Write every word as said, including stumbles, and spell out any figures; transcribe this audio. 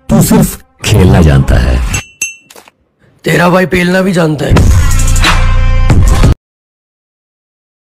तू सिर्फ खेलना जानता है। तेरा भाई पेलना भी जानता है।